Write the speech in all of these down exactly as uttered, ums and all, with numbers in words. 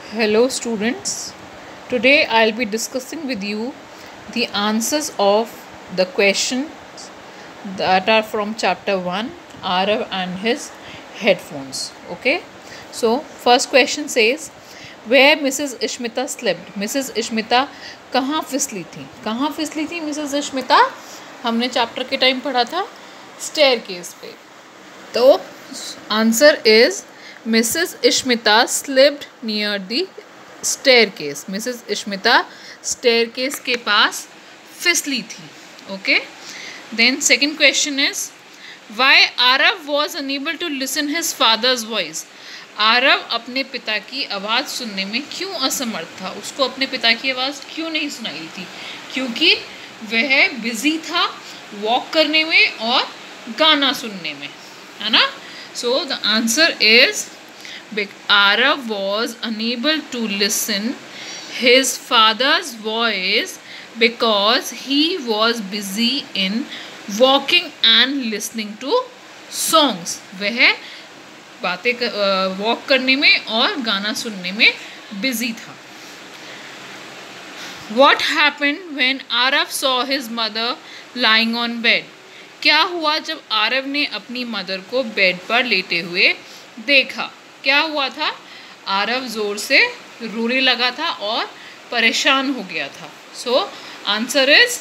Hello, students. Today I'll be discussing with you the answers of the questions that are from chapter one, Arav and his headphones. Okay, so first question says, where Missus Ishmita slept? Missus Ishmita कहाँ फिसली थी? कहाँ फिसली थी Mrs इश्मिता? हमने chapter के time पढ़ा था stair case पे. तो answer is Mrs Ishmita slipped near the staircase. Mrs Ishmita staircase के पास फिसली थी. Okay, then second question is why Aarav was unable to listen his father's voice. Aarav अपने पिता की आवाज़ सुनने में क्यों असमर्थ था? उसको अपने पिता की आवाज़ क्यों नहीं सुनाई थी? क्योंकि वह बिजी था वॉक करने में और गाना सुनने में, है ना. So the answer is Arav was unable to listen his father's voice because he was busy in walking and listening to songs. वह बातें वॉक करने में और गाना सुनने में बिजी था. What happened when Arav saw his mother lying on bed? क्या हुआ जब आरव ने अपनी मदर को बेड पर लेटे हुए देखा? क्या हुआ था? आरव जोर से रोने लगा था और परेशान हो गया था. So answer is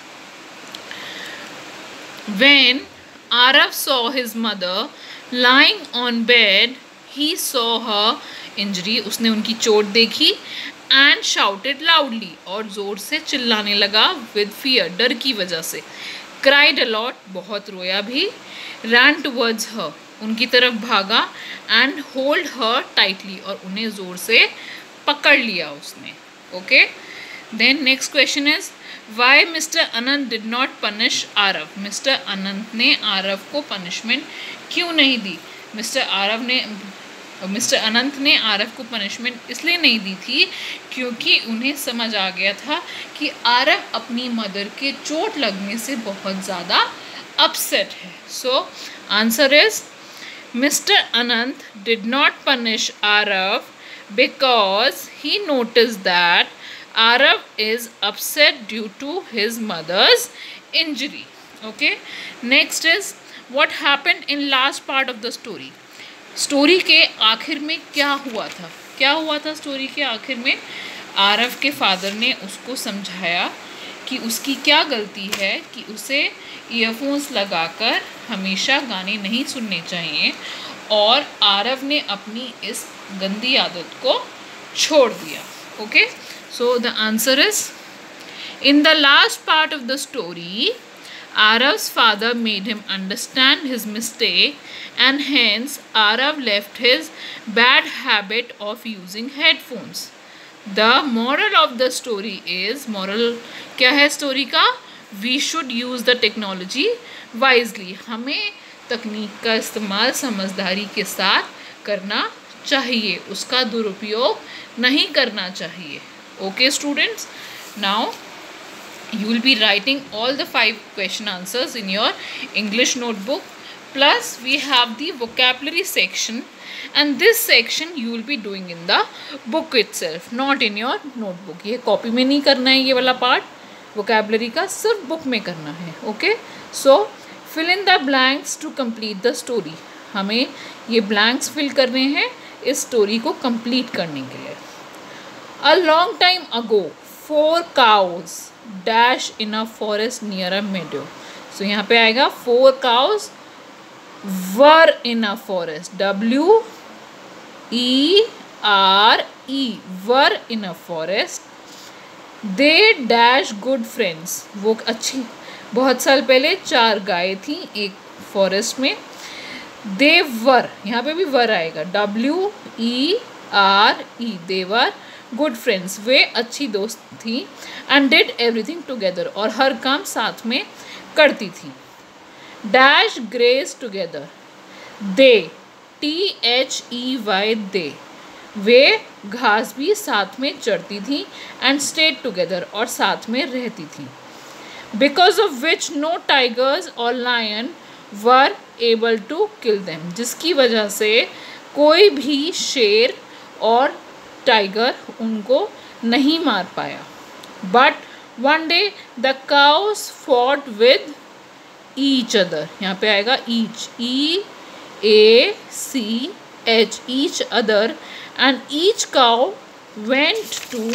when Aarav saw his mother lying on bed he saw her injury. उसने उनकी चोट देखी एंड शाउटेड लाउडली, और जोर से चिल्लाने लगा विद फियर, डर की वजह से. क्राइड अलॉट, बहुत रोया भी. रैन टुवर्ड्स हर, उनकी तरफ भागा. एंड होल्ड हर टाइटली, और उन्हें ज़ोर से पकड़ लिया उसने. Okay, then next question is why Mr Anant did not punish Aarav. Mr Anant ने आरव को पनिशमेंट क्यों नहीं दी? मिस्टर आरव ने मिस्टर अनंत ने आरव को पनिशमेंट इसलिए नहीं दी थी क्योंकि उन्हें समझ आ गया था कि आरव अपनी मदर के चोट लगने से बहुत ज़्यादा अपसेट है. So answer is Mister Anant did not punish Arav because he noticed that Arav is upset due to his mother's injury. Okay, next is what happened in last part of the story. Story के आखिर में क्या हुआ था? क्या हुआ था story के आखिर में? आरव के फादर ने उसको समझाया कि उसकी क्या गलती है कि उसे ईयरफोन्स लगाकर हमेशा गाने नहीं सुनने चाहिए, और आरव ने अपनी इस गंदी आदत को छोड़ दिया. Okay, so the answer is in the last part of the story Arav's father made him understand his mistake, and hence Arav left his bad habit of using headphones. The moral of the story is, moral क्या है story का? We should use the technology wisely. हमें तकनीक का इस्तेमाल समझदारी के साथ करना चाहिए, उसका दुरुपयोग नहीं करना चाहिए. Okay students, now you will be writing all the five question answers in your English notebook, plus we have the vocabulary section, and this section you will be doing in the book itself, not in your notebook. ये copy में नहीं करना है, ये वाला part vocabulary का सिर्फ book में करना है. Okay, so fill in the blanks to complete the story. हमें ये blanks fill करने हैं इस स्टोरी को कंप्लीट करने के लिए. A long time ago, four cows dash in a forest near a meadow. So यहाँ पे आएगा four cows were in a forest. W E R E were in a forest. They dash good friends. वो अच्छी बहुत साल पहले चार गाय थी एक फॉरेस्ट में. They were, यहाँ पे भी were आएगा. W E R E, they were good friends, वे अच्छी दोस्त थी. एंड डिड एवरीथिंग टुगेदर, और हर काम साथ में करती थी. Dash graze together. They, T H E Y, they, वे घास भी साथ में चढ़ती थी. एंड स्टेड टुगेदर, और साथ में रहती थी. Because of which no tigers और lion were able to kill them, जिसकी वजह से कोई भी शेर और टाइगर उनको नहीं मार पाया. But one day the cows fought with each other. यहाँ पे आएगा each, E A C H, each other. And each cow went to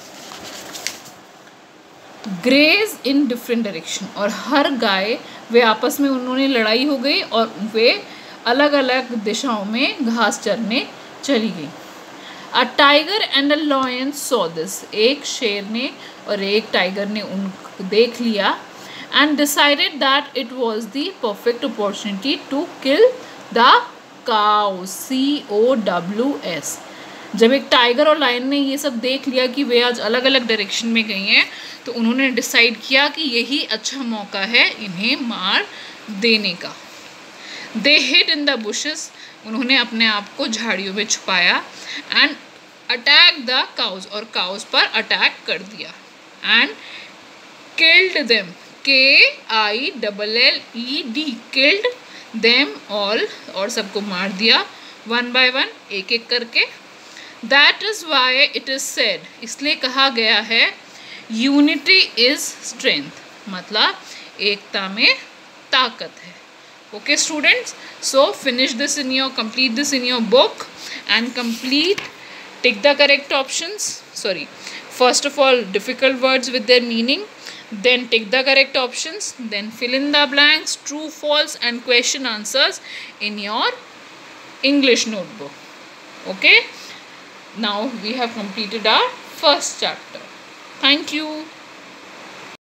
graze in different direction. और हर गाय, वे आपस में उन्होंने लड़ाई हो गई और वे अलग अलग दिशाओं में घास चरने चली गई. A tiger and a lion saw this. एक शेर ने और एक टाइगर ने उन देख लिया. And decided that it was the perfect opportunity to kill the cow, C O W S. जब एक टाइगर और लायन ने ये सब देख लिया कि वे आज अलग अलग डायरेक्शन में गई हैं, तो उन्होंने डिसाइड किया कि यही अच्छा मौका है इन्हें मार देने का. They hid in the bushes. उन्होंने अपने आप को झाड़ियों में छुपाया. And attack the cows. और काउज पर अटैक कर दिया. And killed them, K I double L E D, killed them all. और सबको मार दिया वन बाय वन, एक एक करके. That is why it is said. इसलिए कहा गया है यूनिटी इज़ स्ट्रेंथ. मतलब एकता में ताकत है. Okay students, so finish this in your, complete this in your book and complete, take the correct options, sorry, first of all difficult words with their meaning, then take the correct options, then fill in the blanks, true, false and question answers in your English notebook. Okay, now we have completed our first chapter. Thank you.